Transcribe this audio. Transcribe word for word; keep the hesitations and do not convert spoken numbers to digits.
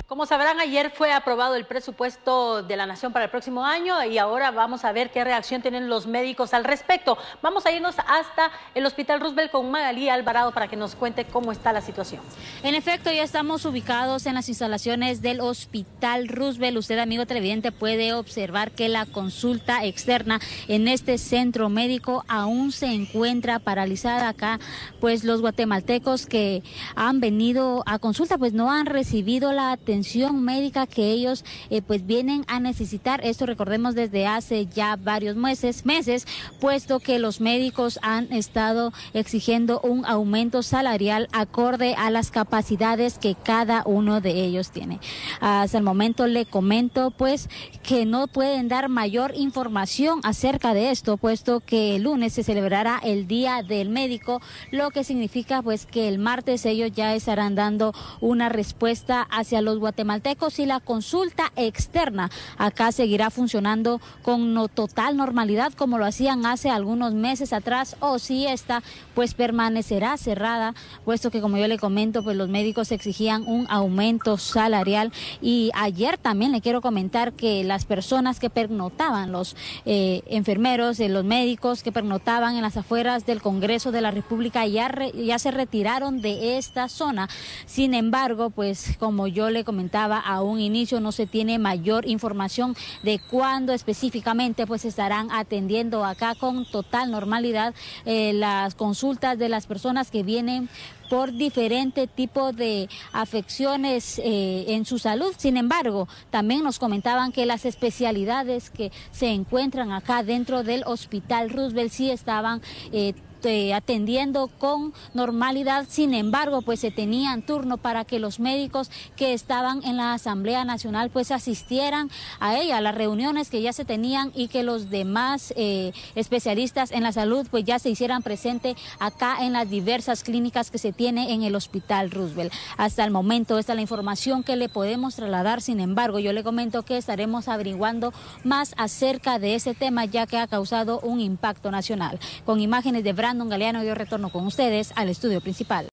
Como sabrán, ayer fue aprobado el presupuesto de la Nación para el próximo año y ahora vamos a ver qué reacción tienen los médicos al respecto. Vamos a irnos hasta el Hospital Roosevelt con Magalí Alvarado para que nos cuente cómo está la situación. En efecto, ya estamos ubicados en las instalaciones del Hospital Roosevelt. Usted, amigo televidente, puede observar que la consulta externa en este centro médico aún se encuentra paralizada. Acá, pues los guatemaltecos que han venido a consulta, pues no han recibido la atención médica que ellos eh, pues vienen a necesitar. Esto recordemos desde hace ya varios meses, meses, puesto que los médicos han estado exigiendo un aumento salarial acorde a las capacidades que cada uno de ellos tiene. Hasta el momento le comento pues que no pueden dar mayor información acerca de esto, puesto que el lunes se celebrará el Día del Médico, lo que significa pues que el martes ellos ya estarán dando una respuesta hacia los guatemaltecos y la consulta externa acá seguirá funcionando con no total normalidad como lo hacían hace algunos meses atrás, o si esta pues permanecerá cerrada, puesto que, como yo le comento, pues los médicos exigían un aumento salarial. Y ayer también le quiero comentar que las personas que pernotaban, los eh, enfermeros, eh, los médicos que pernotaban en las afueras del Congreso de la República ya, re, ya se retiraron de esta zona. Sin embargo, pues como yo le comentaba a un inicio, no se tiene mayor información de cuándo específicamente pues estarán atendiendo acá con total normalidad eh, las consultas de las personas que vienen por diferente tipo de afecciones eh, en su salud. Sin embargo, también nos comentaban que las especialidades que se encuentran acá dentro del Hospital Roosevelt sí estaban eh, Eh, atendiendo con normalidad. Sin embargo, pues se tenían turno para que los médicos que estaban en la Asamblea Nacional pues asistieran a ella, a las reuniones que ya se tenían, y que los demás eh, especialistas en la salud pues ya se hicieran presente acá en las diversas clínicas que se tiene en el Hospital Roosevelt. Hasta el momento esta es la información que le podemos trasladar. Sin embargo, yo le comento que estaremos averiguando más acerca de ese tema, ya que ha causado un impacto nacional. Con imágenes de Brandon Galeano, yo retorno con ustedes al estudio principal.